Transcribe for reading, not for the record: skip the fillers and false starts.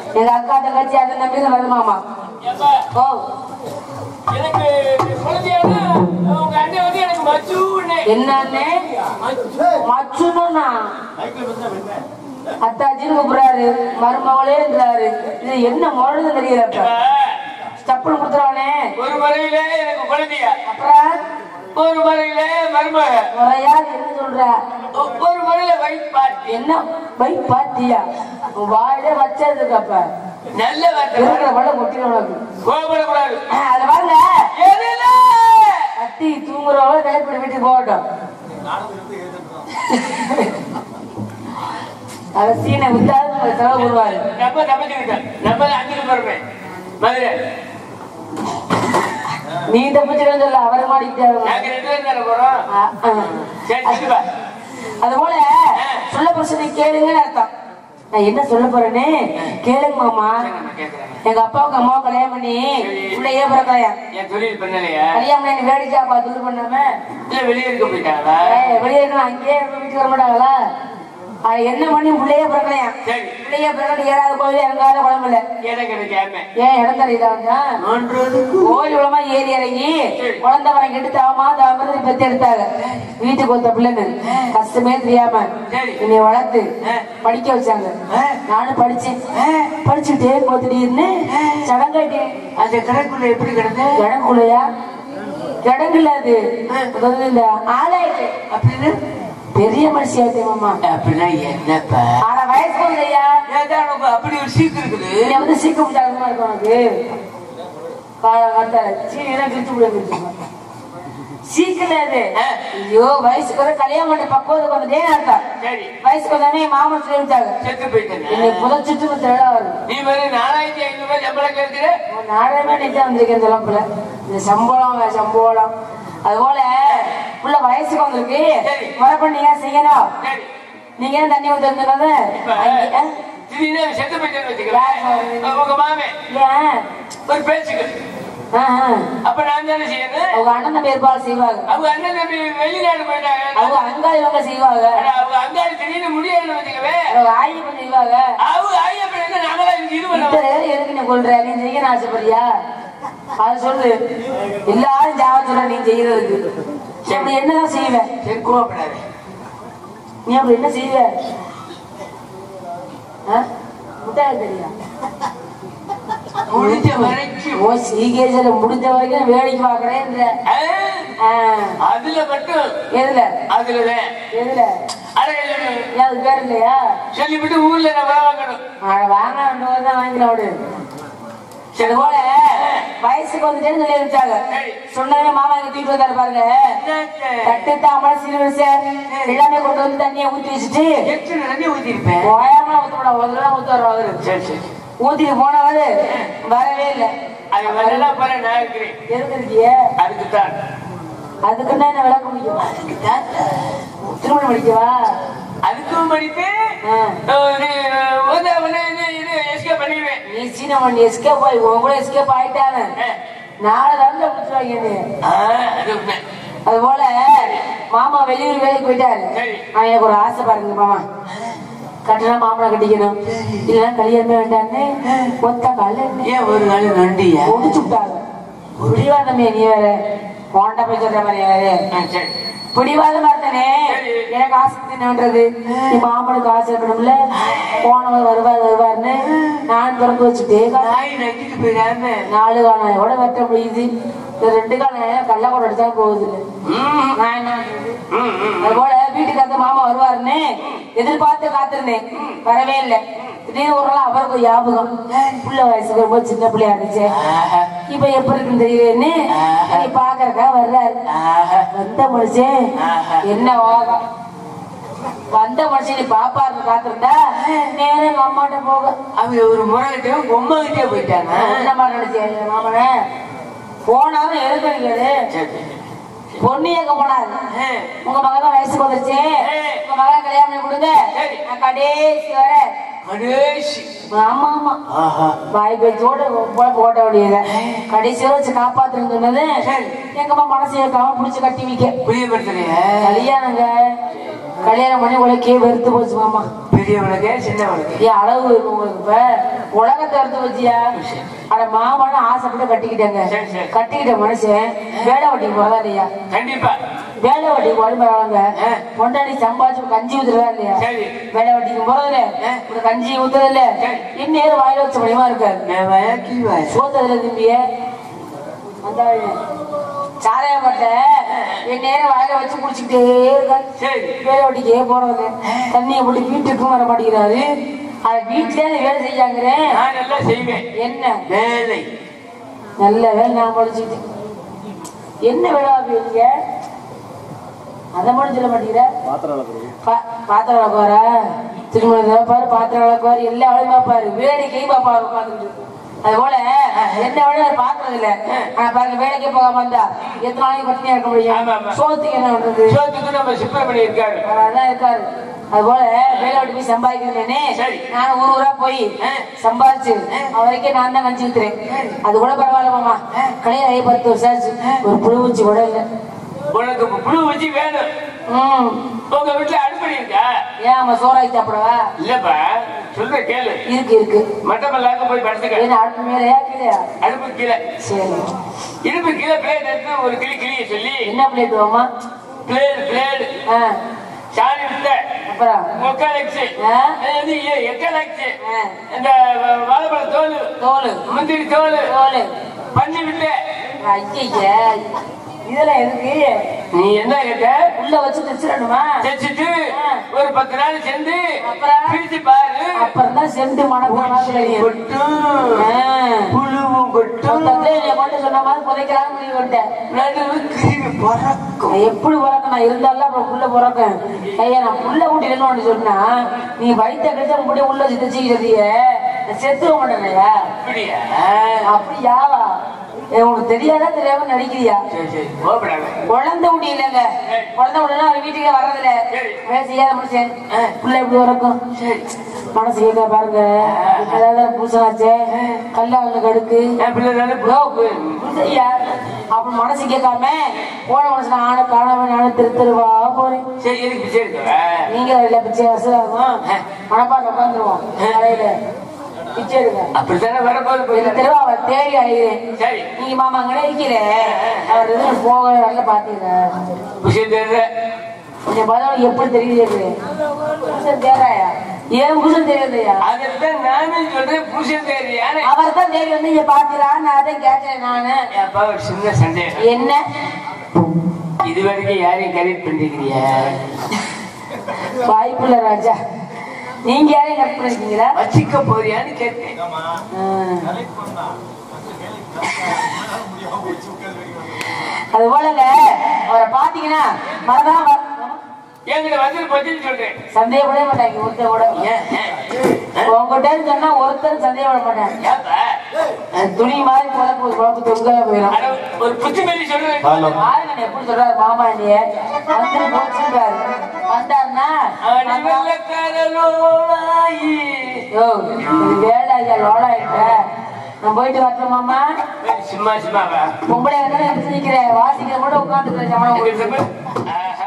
எங்க அக்கா தங்கச்சி அதை நம்பி தான் வருமாமா. ஓ எனக்கு குழந்தையானா உங்க அண்ணன் வந்து எனக்கு மச்சுன்னு. என்னன்னு மச்சுன்னா அத்தாச்சின்னு கூப்பிடுறாரு, மருமகளேன்றாரு. இது என்ன முரடுன்னு தெரியல. ஸ்டப்புன்னு கொடுத்துருவானே. ஒரு முறையில எனக்கு குழந்தையா, அப்புறம் ஒரு முறையில மருமக, முறையா என்ன சொல்ற? ஒரு முறையில வைட் பார்ட்டி. என்ன வைட் பார்ட்டியா? வாயிலே வச்சதுக்கு அப்ப நல்ல வார்த்தை இருக்கிற படம் கொட்டின உனக்கு கோபப்படக்கூடாது. அதை பாருங்க. எதுல கட்டி தூங்குறவங்க தலைப்படி வீட்டுக்கு போகட்டும். அதை சீனை விட்டாது செலவு போடுவாரு. நம்ம தப்பிச்சுக்கிட்டோம். நம்ம அஞ்சுக்கு போறோம் மதுரை. நீ தப்பிச்சுக்கன்னு சொல்ல, அவரை மாடிக்கிட்டாரு. நாங்க 2 பேரும் தானே போறோம். சரி சரிப்பா. அது போல சொல்ல பிரச்சனை கேளுங்கன்னு அர்த்தம். நான் என்ன சொல்ல போறேன்னு கேளுங்க மாமா. எங்க அப்பாவுக்கு அம்மாவை கல்யாணம் பண்ணி பிள்ளையே பிறக்கலையா? என் தொழில் பண்ணலையா? கல்யாணம் பண்ணி வேடிக்கை பார்த்து பண்ணாம இல்ல வெளியே இருக்க போயிட்டாங்களா? வெளியே இருக்கலாம், அங்கேயே வீட்டுக்கு வர மாட்டாங்களா? என்ன பண்ணி பிள்ளையே பிறக்கலையா? பிள்ளையே பிறகு ஏறாத கோயில் இறங்காத குழம்புல ஏன் இடம் தரீங்க? கோயில் உலமா ஏறி இறங்கி குழந்தை வரம் கெடுத்தாமா தாமரை பெத்து எடுத்தாங்க. வீட்டுக்கு வந்த பிள்ளைங்க கஷ்டமே தெரியாம என்னை வளர்த்து படிக்க வச்சாங்க. நானும் படிச்சேன். படிச்சுட்டே திடீர்னு சடங்காட்டேன். அந்த கடற்குள்ள எப்படி கிடந்த? கிடக்குள்ளையா? கிடங்குல அது இந்த ஆளாயிட்டு அப்படின்னு பெரிய மனுஷி ஆயிட்டேமாமா. அப்படின்னா என்னப்பா? ஆனா வயசுக்கு இல்லையா? அப்படி ஒரு சீக்கு இருக்குது. நீ வந்து சீக்க முடியாதமா இருக்கும் உனக்கு. சீனா கிழிச்சு முடியாது சீக்கல அது. ஐயோ வயசுக்கு வந்து கல்யாணம் பண்ண பக்குவத்துக்கு வந்துட்டே அர்த்தம். வயசுக்கு வந்தானே மாமன் சொல்லி விட்டாங்க. செத்து போயிட்டேன். என்னை புதைச்சிட்டு தேடா வரும். நீ மாதிரி 4500 ரூபாய் சம்பளம் கேட்கிற. 4000 நினைச்சா வந்திருக்கேன் சொல்லப்பல. இந்த சம்பளம் அதுபோல உள்ள வயசுக்கு வந்திருக்கு. முறைப்ப நீங்க செய்யணும். நீங்க தண்ணி ஊத்துறது செத்து போயிட்டேன்னு வச்சுக்கிறேன். உங்க மாமே ஒரு பேச்சுக்கு அப்ப நான் தானே செய்யணும். அவங்க அண்ணன் பேர்பால் செய்வாங்க. அவங்க அண்ணன் வெளிநாடு போயிட்டாங்க. அவங்க அங்காளி இவங்க செய்வாங்க. அவங்க அங்காளி திடீர்னு முடியாது வச்சுக்கவே. அவங்க ஆயப்பன் செய்வாங்க. அவங்க ஆயப்பன் என்ன நாங்களா இது பண்ணுவோம். எதுக்கு நீ கொள்ற? நீ செய்ய ஆசைப்படுறியா? அது சொல்லு. எல்லாரும் ஜாவத்துல நீ செய்யறதுக்கு அப்படி என்னதான் செய்வேன்? சரி கோவப்படாத. நீ அப்படி என்ன செய்வ? முட்டாய் தெரியா? முடிஞ்ச வரைக்கும் சீகேசல முடிஞ்ச வரைக்கும் வேடிக்கை பாக்குறேன். அதுல மட்டும் எதுல? அதுலதான் எதுல? அது பேர் இல்லையா? சொல்லிவிட்டு ஊர்ல நம்ம வாங்கணும். வாங்க 2 வருஷம் தான் வாங்கிக்கலாம். சரி போல வயசுக்கு வந்துட்டேன்னு சொல்லி வச்சாங்க. சொன்னதே மாமா இங்க தூக்கிட்டு வந்தாரு பாருங்க. தட்டு தாம்பளம் சிறுவரிசை எல்லாமே கொண்டு வந்து தண்ணியை ஊத்தி வச்சுட்டு ஊத்தி இருப்பேன். ஓயாமலாம் ஊத்தப்பட ஊத்துவாரு அவரு. ஊத்திட்டு போனவரு வரவே இல்லை. அது வரலாம் போல நான் இருக்கிறேன். எதுக்கு இருக்கிய? அதுக்குத்தான். அதுக்குன்னா என்ன விளக்க முடியுமா? திருமணம் படிக்கவா? அதுக்கும் படிப்பேன். பண்ணிடுவேன். நீ சீன பண்ணி எஸ்கேப் ஆகி உங்கள எஸ்கேப் ஆயிட்டானு 4 நாள்ல முடிச்சுவாங்க. அது போல மாமா வெளியூர் வேலைக்கு போயிட்டாரு. எனக்கு ஒரு ஆசை பாருங்க மாமா. கட்டினா மாமனை கட்டிக்கணும், இல்லைன்னா கல்யாணமே வேண்டான்னு ஒத்த கால ஒரு நாள் நண்டியா முடிச்சு விட்டாங்க. பிடிவாதமே நீ வேற போண்டா போய் சொல்ற மாதிரி வேற பிடிவாதமா இருந்தனே. எனக்கு ஆசை என்னன்றது, நீ மாமனுக்கு ஆசை இருக்கணும்ல. போனவர் வருவாருன்னு நான் திறந்து வச்சுட்டே 4 காலையோட வெட்ட முடியுது. 2 காலையில கல்ல கூட அடிச்சா போகுது. நான் என்ன பண்றது? அது போல வீட்டுக்கு அந்த மாமா வருவாருன்னு எதிர்பார்த்து காத்திருந்தேன். வரவே இல்லை. திடீர்னு ஒரு நாள் அவருக்கு ஒரு ஞாபகம். புள்ள வயசுக்கு ரொம்ப சின்ன பிள்ளையா இருந்துச்சு. இப்ப எப்படி இருக்குன்னு தெரியுதுன்னு பாக்குறக்கா வர்றாரு. வந்த மனுஷன் என்ன ஓகம். வந்த மனுஷன் பாப்பாரு காத்திருந்தா நேரம் எங்க அம்மாட்ட போக. அவங்க ஒரு முறைகிட்ட பொம்மை கிட்டே போயிட்டாங்க. என்ன மாதிரி நினைச்சு மாமன போனாலும் எதிர்கணிக்காது. பொண்ணு எங்க போனாரு. உங்க மகன் வயசுக்கு வந்துருச்சு, உங்க மகன் கல்யாணம் பண்ணி கொடுங்க, நான் கடைசி வர கணேஷ். ஆமா ஆமா வாய் பேச்சோட போட்ட வேண்டியத கடைசியில வச்சு காப்பாத்துன்னு சொன்னது எங்கம்மா மனசு கேட்காம புடிச்சு கட்டி வைக்க புரியப்படுத்துறிய கல்யாணங்க கல்யாணம் பண்ணி உலகே வெறுத்து போச்சு மாமா பெரியவனுக்கு சின்னவனுக்கு ஏன் அளவு இருக்கு உங்களுக்கு இப்ப உலகத்தை வெறுத்து போச்சியா அட மாமான்னு ஆசைப்பட்டு கட்டிக்கிட்டேங்க கட்டிக்கிட்ட மனுஷன் வேலை வட்டிக்கு போறதா இல்லையா கண்டிப்பா வேலை வட்டிக்கு போடுறாங்க பொண்டாடி சம்பாதிச்சு கஞ்சி ஊத்துறதா இல்லையா வேலை வட்டிக்கு போறதுல ஒரு கஞ்சி ஊத்துறது இல்ல இன்னும் வாயில வச்ச முடியுமா இருக்காரு சோத்ததுல திரும்பிய அந்த சாரையப்பட்ட என் நேரம் வாயில வச்சு குடிச்சுக்கிட்டே இருக்காரு வேலை வட்டிக்கே போறது தண்ணியை போட்டு வீட்டுக்கும் வர மாட்டேங்கிறாரு அது வீட்டுல வேலை செய்யாங்கிறேன் நல்லா செய்வேன் என்ன வேலை நல்ல வேலை நான் படிச்சுக்கிட்டேன் என்ன வேலை நீங்க அதை மட்டும் சொல்ல மாட்டேங்கிற பாத்திரம் விளக்குவாரா திருமணத்தை பாரு பாத்திரம் விளக்குவாரு எல்லா வேலையும் பார்ப்பாரு வேலைக்கையும் பாப்பாரு உட்காந்துட்டு அது போல என்ன வேலை பாக்குறது இல்ல ஆனா பாருங்க வேலைக்கே போகாம இருந்தா எத்தனை நாளைக்கு பட்டினியா இருக்க முடியும் சோத்துக்கு என்ன பண்றது சோத்துக்கு நம்ம சுப்பிரமணி இருக்காரு அதான் இருக்காரு அது போல வேலை விட்டு போய் சம்பாதிக்கிறேனே நான் ஊரா போய் சம்பாதிச்சு அவரைக்கே நான் தான் கஞ்சி ஊத்துறேன் அது கூட பரவாயில்ல மாமா கல்யாணம் ஆகி 10 வருஷம் ஆச்சு ஒரு புழு வச்சு கூட இல்லை உனக்கு புழு வச்சு வேணும் உங்க வீட்டுல அடுப்படி இருக்கா ஏன் நம்ம சோறாக்கி சாப்பிடவா இல்லப்பா சொல்ற கேளு இருக்கு மட்டமல்லாக்க போய் படுத்துக்க என்ன அடுப்பு மேலையா கீழே அடுப்பு கீழே சரி இடுப்பு கீழே பிளேட் எடுத்து ஒரு கிளிய சொல்லி என்ன பிளேட் வாமா பிளேடு சாணி விட்ட அப்புறம் மொக்காலெக்ஸ் எக்காலெக்ஸ் இந்த வாழைப்பழ தோல் முந்திரி தோல் பண்ணி விட்ட ஐயா இதெல்லாம் எதுக்கு நீ என்ன கேட்ட உள்ள வச்சு தைச்சிடணுமா தைச்சிட்டு ஒரு 10 நாள் சென்று அப்புறம் பிரிச்சு பாரு அப்புறம் தான் சென்று மணக்கும் புழுவும் கொட்டும் கொண்டு சொன்ன மாதிரி புதைக்கலாம் முடிவு கொண்டேன் எப்படி பிறக்க நான் இருந்தாலும் அப்புறம் புள்ள பிறக்கேன் ஐயா நான் புள்ள கூட்டிட்டு சொன்னா நீ வயிற்ற கழிச்சா முடிய உள்ள வச்சு தைச்சிக்கிறதிய செத்துவ மாட்டேனையா அப்படியா உனக்கு தெரியாதா தெரியாம நடிக்கிறியா குழந்தை முடியலங்க குழந்தை முடியல அவர் வீட்டுக்கே வர்றதில்ல வேலை செய்யாத மனுஷன் புள்ள எப்படி வரக்கும் மனசு கேட்க பாருங்க ஏதாவது புதுசாச்சே கல்யாணம் கடுக்கு அப்படி மனசு கேட்காம போன மனுஷன் ஆன காணாம நானும் திருவா போறேன் நீங்க இல்ல பிச்சை வசதாகும் மனப்பாட்டு உட்காந்துருவோம் காலையில பிச்சை எடுங்க அப்படித்தானே வரப்போது திருவாவை தேடி அழைகிறேன் நீங்க மாமா அங்கே இருக்கிற அவர் எதுவும் போக வரல பாத்தீங்க கொஞ்சம் பதில் எப்படி தெரியுது புருஷன் தேராயா ஏன் புருஷன் தெரியுதையா அதான் நானும் சொல்றேன் புருஷன் தெரியா அவர் தான் தேடி வந்து இங்க பாத்தீங்களா நான் அதான் கேட்டேன் நானு ஒரு சின்ன சந்தேகம் என்ன இது வரைக்கும் யாரையும் கரெக்ட் பண்ணிருக்கிறியா வாய்ப்புள்ள ராஜா நீங்க யாரையும் கரெக்ட் பண்ணிருக்கீங்களா வச்சிக்க போறியான்னு கேட்டேன் அது போலங்க அவரை பாத்தீங்கன்னா மறதான் என்கிட்ட வந்து பதில் சொல்றேன் சந்தேகப்படவே மாட்டாங்க ஒருத்தர் கூட உங்ககிட்ட சொன்னா ஒருத்தர் சந்தேகப்பட மாட்டாங்க துணி மாதிரி குழப்பு தொங்க போயிடும் ஒரு புத்திமதி சொல்றேன் பாருங்க எப்படி சொல்றாரு மாமா நீ வந்து போச்சுருக்காரு வந்தாருன்னா வேலை லோலாயிட்ட நான் போயிட்டு வரேன் மாமா சும்மா பொம்பளை எப்படி நிக்கிறேன் வாசிக்கிற கூட உட்காந்துக்கிறேன்